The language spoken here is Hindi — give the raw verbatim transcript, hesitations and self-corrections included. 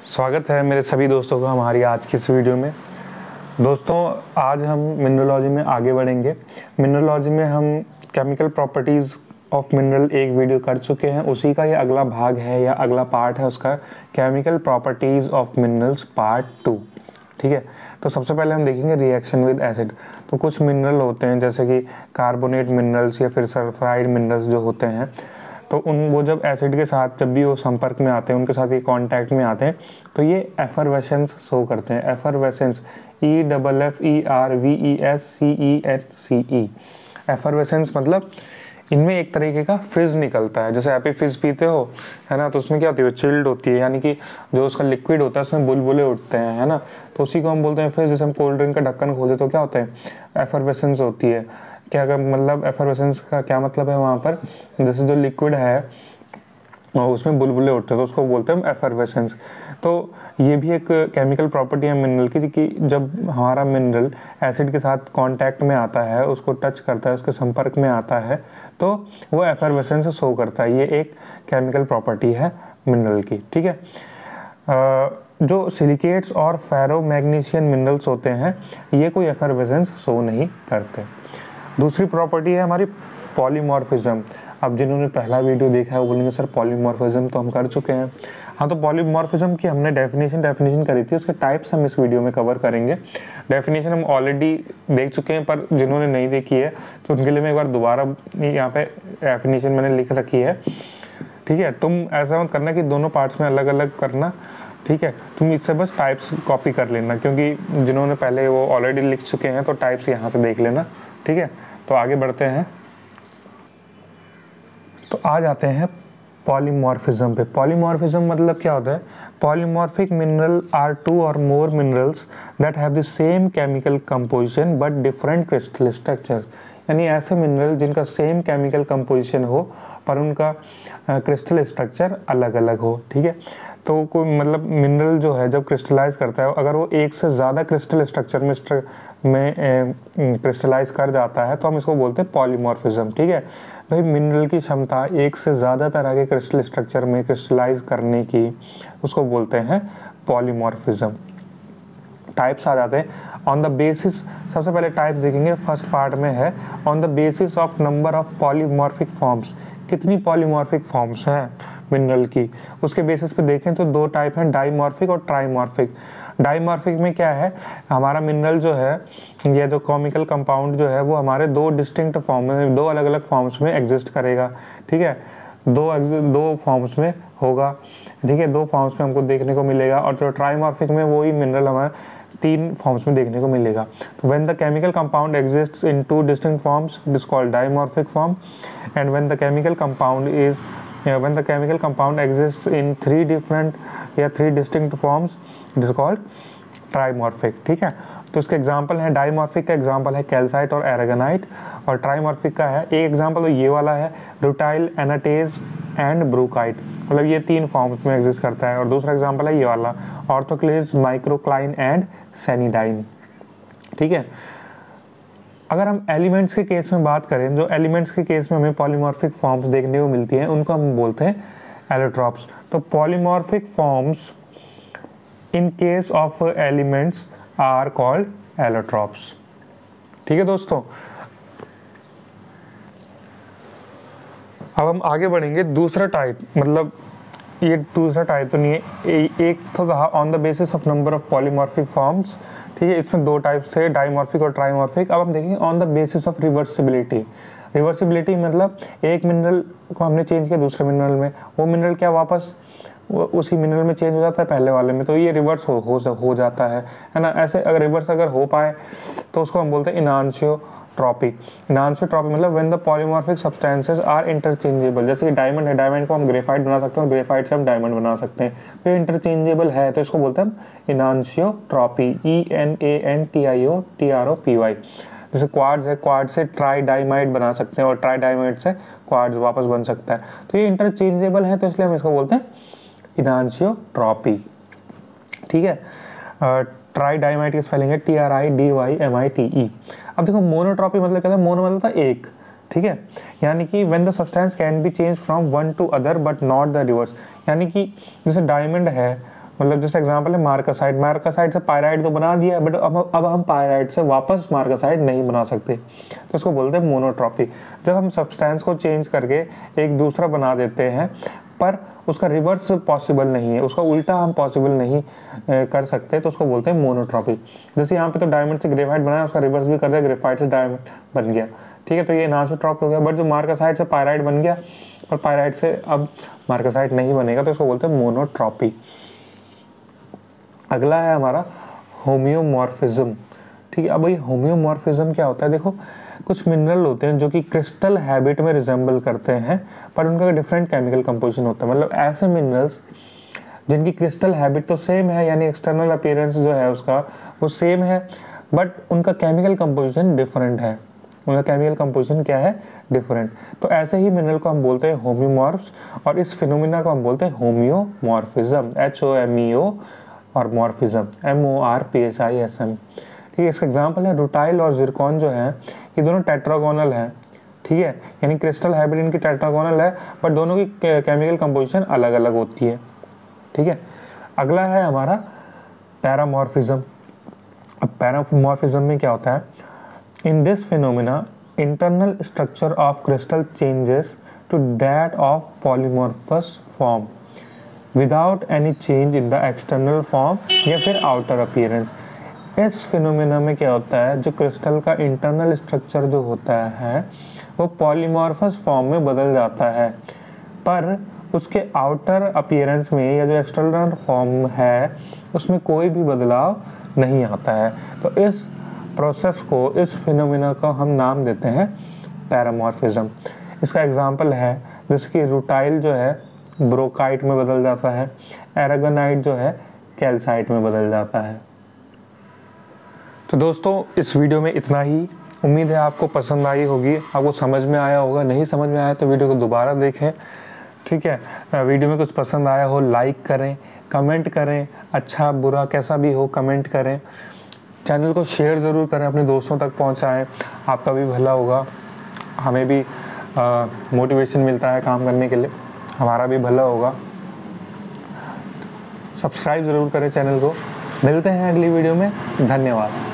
स्वागत है मेरे सभी दोस्तों का हमारी आज की इस वीडियो में। दोस्तों आज हम मिनरलोजी में आगे बढ़ेंगे। मिनरलोजी में हम केमिकल प्रॉपर्टीज़ ऑफ मिनरल एक वीडियो कर चुके हैं, उसी का ये अगला भाग है या अगला पार्ट है उसका, chemical properties of minerals part two. ठीक है, तो सबसे पहले हम देखेंगे रिएक्शन विद एसिड। तो कुछ मिनरल होते हैं जैसे कि कार्बोनेट मिनरल्स या फिर सल्फाइड मिनरल्स जो होते हैं, तो उन वो जब एसिड के साथ जब भी वो संपर्क में आते हैं, उनके साथ ये कांटेक्ट में आते हैं, तो ये एफरवेसेंस शो करते हैं। Effervescence, E double F E R V E S C E N C E. Effervescence मतलब इनमें एक तरीके का फिज निकलता है। जैसे आप फिज पीते हो, है ना, तो उसमें क्या होती है, चिल्ड होती है, यानी कि जो उसका लिक्विड होता है उसमें बुलबुले उठते हैं, है ना, तो उसी को हम बोलते हैं फिज। जैसे हम कोल्ड ड्रिंक का ढक्कन खोले तो क्या होता है, एफरवेसेंस होती है। क्या का मतलब एफरवेसेंस का क्या मतलब है, वहाँ पर जैसे जो लिक्विड है और उसमें बुलबुले उठते हैं तो उसको बोलते हैं हम एफरवेसेंस। तो ये भी एक केमिकल प्रॉपर्टी है मिनरल की कि जब हमारा मिनरल एसिड के साथ कांटेक्ट में आता है, उसको टच करता है, उसके संपर्क में आता है, तो वो एफरवेसेंस शो करता है। ये एक केमिकल प्रॉपर्टी है मिनरल की। ठीक है, जो सिलिकेट्स और फेरोमैग्नीशियन मिनरल्स होते हैं ये कोई एफरवेसेंस शो नहीं करते। दूसरी प्रॉपर्टी है हमारी पॉलीमॉर्फिज्म। अब जिन्होंने पहला वीडियो देखा है वो बोलेंगे सर पॉलीमॉर्फिज्म तो हम कर चुके हैं। हाँ, तो पॉलीमॉर्फिज्म की हमने डेफिनेशन डेफिनेशन करी थी, उसके टाइप्स हम इस वीडियो में कवर करेंगे। डेफिनेशन हम ऑलरेडी देख चुके हैं, पर जिन्होंने नहीं देखी है तो उनके लिए मैं एक बार दोबारा यहाँ पे डेफिनेशन मैंने लिख रखी है। ठीक है, तुम ऐसा मत करना कि दोनों पार्ट्स में अलग अलग करना। ठीक है, तुम इससे बस टाइप्स कॉपी कर लेना, क्योंकि जिन्होंने पहले वो ऑलरेडी लिख चुके हैं तो टाइप्स यहाँ से देख लेना। ठीक है, तो आगे बढ़ते हैं। तो आ जाते हैं पॉलीमॉर्फिज्म पे। पॉलीमॉर्फिज्म मतलब क्या होता है, polymorphic mineral are two or more minerals that have the same chemical composition but different crystal structures. यानी ऐसे मिनरल जिनका सेम केमिकल कंपोजिशन हो पर उनका क्रिस्टल स्ट्रक्चर अलग अलग हो। ठीक है, तो कोई मतलब मिनरल जो है जब क्रिस्टलाइज करता है, अगर वो एक से ज़्यादा क्रिस्टल स्ट्रक्चर में में क्रिस्टलाइज कर जाता है तो हम इसको बोलते हैं पॉलीमॉर्फिज्म। ठीक है भाई, मिनरल की क्षमता एक से ज़्यादा तरह के क्रिस्टल स्ट्रक्चर में क्रिस्टलाइज करने की, उसको बोलते हैं पॉलीमॉर्फिज्म। टाइप्स आ जाते हैं ऑन द बेसिस। सबसे पहले टाइप्स देखेंगे, फर्स्ट पार्ट में है on the basis of number of polymorphic forms. कितनी पॉलीमॉर्फिक फॉर्म्स हैं मिनरल की, उसके बेसिस पे देखें तो दो टाइप हैं, डाइमॉर्फिक और ट्राइमॉर्फिक। डाइमॉर्फिक में क्या है, हमारा मिनरल जो है, ये जो केमिकल कंपाउंड जो है वो हमारे दो डिस्टिंक्ट फॉर्म में, दो अलग अलग फॉर्म्स में एग्जिस्ट करेगा। ठीक है, दो दो फॉर्म्स में होगा। ठीक है, दो फॉर्म्स में हमको देखने को मिलेगा। और जो ट्राइमॉर्फिक में वही मिनरल हमारे तीन फॉर्म्स में देखने को मिलेगा। तो when the chemical compound exists in two distinct forms it is called dimorphic form, and when the chemical compound is when the chemical compound exists in three different या three distinct forms it is called trimorphic. ठीक है, तो इसके एग्जांपल है, डाइमॉर्फिक का एग्जांपल है कैल्साइट और एरागोनाइट, और ट्राइमॉर्फिक का है एक एग्जांपल तो ये वाला है रुटाइल, एनाटेज एंड ब्रूकाइट, मतलब ये तीन फॉर्म्स में एग्जिस्ट करता है। और दूसरा एग्जांपल है ये वाला ऑर्थोक्लेज, माइक्रोक्लाइन एंड सैनिडाइन। ठीक है, अगर हम एलिमेंट्स के केस में बात करें, जो एलिमेंट्स के केस में हमें पॉलीमॉर्फिक फॉर्म्स देखने को मिलती हैं उनको हम बोलते हैं एलोट्रॉप्स। तो polymorphic forms in case of elements are called allotropes. ठीक है दोस्तों, अब हम आगे बढ़ेंगे। दूसरा टाइप, मतलब ये दूसरा टाइप तो नहीं है, एक तो कहा on the basis of number of polymorphic forms. ठीक है, इसमें दो टाइप्स थे, डाइमॉर्फिक और ट्राइमॉर्फिक। अब हम देखेंगे on the basis of reversibility. Reversibility मतलब एक मिनरल को हमने चेंज किया दूसरे मिनरल में, वो मिनरल क्या वापस उसी मिनरल में चेंज हो जाता है पहले वाले में, तो ये रिवर्स हो हो, हो जाता है है ना। ऐसे अगर रिवर्स अगर हो पाए तो उसको हम बोलते हैं इनांशियोट्रॉपी। इनांशियोट्रॉपी मतलब when the polymorphic substances are interchangeable. जैसे कि डायमंड है, डायमंड को हम ग्रेफाइट बना सकते हैं और ग्रेफाइट से हम डायमंड बना सकते हैं, तो ये इंटरचेंजेबल है तो इसको बोलते हैं हम enantiotropy. E N A N T I O T R O P Y. जैसे क्वार्ट्ज है, क्वार्ट्ज से ट्राई डाइमाइड बना सकते हैं और ट्राई डाइमाइड से क्वार्ट्ज वापस बन सकता है, तो ये इंटरचेंजेबल है तो इसलिए हम इसको बोलते हैं इनांशियोट्रॉपी। ठीक है, ट्राई डाइमाइड की स्पेलिंग है T R I D Y M I T E. अब देखो मोनोट्रॉपी मतलब क्या है, मोनो मतलब था एक। ठीक है, यानी कि when the substance can be change from one to other but not the reverse. यानी कि जैसे डायमंड है मतलब जैसे एग्जांपल है मार्कासाइट, मार्कासाइट से पायराइट तो बना दिया, बट अब अब हम पायराइट से वापस मार्कासाइट नहीं बना सकते, तो उसको बोलते हैं मोनोट्रॉपी। जब हम सब्सटेंस को चेंज करके एक दूसरा बना देते हैं पर उसका रिवर्स पॉसिबल नहीं है, उसका उल्टा हम पॉसिबल नहीं कर सकते, तो उसको बोलते हैं मोनोट्रॉपी। जैसे यहाँ पे तो डायमंड से ग्रेफाइट बनाया, उसका रिवर्स भी कर दिया, ग्रेफाइट से डायमंड बन गया, ठीक है, तो ये एनासोट्रॉप हो गया। बट जो मार्कासाइट से पायराइट बन गया और पायराइट से अब मार्कासाइट नहीं बनेगा, तो इसको बोलते हैं मोनोट्रॉपी। अगला है हमारा होम्योमॉर्फिज्म, ठीक है। अब ये होम्योमॉर्फिज्म क्या होता है, देखो कुछ मिनरल होते हैं जो कि क्रिस्टल हैबिट में रिजेंबल करते हैं, पर उनका डिफरेंट केमिकल कंपोजिशन होता है। मतलब ऐसे मिनरल्स जिनकी क्रिस्टल हैबिट तो सेम है, यानी एक्सटर्नल अपीयरेंस जो है उसका वो सेम है, बट उनका केमिकल कंपोजिशन डिफरेंट है। उनका केमिकल कंपोजिशन क्या है, डिफरेंट। तो ऐसे ही मिनरल को हम बोलते हैं होम्योमॉर्फ्स, और इस फिनोमिना को हम बोलते हैं होम्योमॉर्फिज्म, H O M E O और morphism, M O R P H I S M, ठीक है। इसका एग्जाम्पल है रुटाइल और जिरकॉन जो है, ये दोनों टेट्रागोनल हैं, ठीक है, यानी क्रिस्टल हैबिट इनकी टेट्रागोनल है, बट दोनों की केमिकल कंपोजिशन अलग अलग होती है, ठीक है। अगला है हमारा पैरामॉर्फिज्म। अब पैरामॉर्फिज्म में क्या होता है, in this phenomena internal structure of crystal changes to that of polymorphous form without any change in the external form या फिर आउटर अपीयरेंस। इस फिनोमिना में क्या होता है, जो क्रिस्टल का इंटरनल स्ट्रक्चर जो होता है वो पॉलीमॉर्फस फॉर्म में बदल जाता है, पर उसके आउटर अपीयरेंस में या जो एक्सटर्नल फॉर्म है उसमें कोई भी बदलाव नहीं आता है। तो इस प्रोसेस को, इस फिनोमिना को हम नाम देते हैं पैरामॉर्फिज्म। इसका एग्जांपल है जैसे कि रुटाइल जो है ब्रोकाइट में बदल जाता है, एरागोनाइट जो है कैल्साइट में बदल जाता है। तो दोस्तों इस वीडियो में इतना ही, उम्मीद है आपको पसंद आई होगी, आपको समझ में आया होगा। नहीं समझ में आया तो वीडियो को दोबारा देखें, ठीक है। वीडियो में कुछ पसंद आया हो लाइक करें, कमेंट करें, अच्छा बुरा कैसा भी हो कमेंट करें, चैनल को शेयर ज़रूर करें, अपने दोस्तों तक पहुंचाएं, आपका भी भला होगा, हमें भी मोटिवेशन मिलता है काम करने के लिए, हमारा भी भला होगा। सब्सक्राइब ज़रूर करें चैनल को। मिलते हैं अगली वीडियो में, धन्यवाद।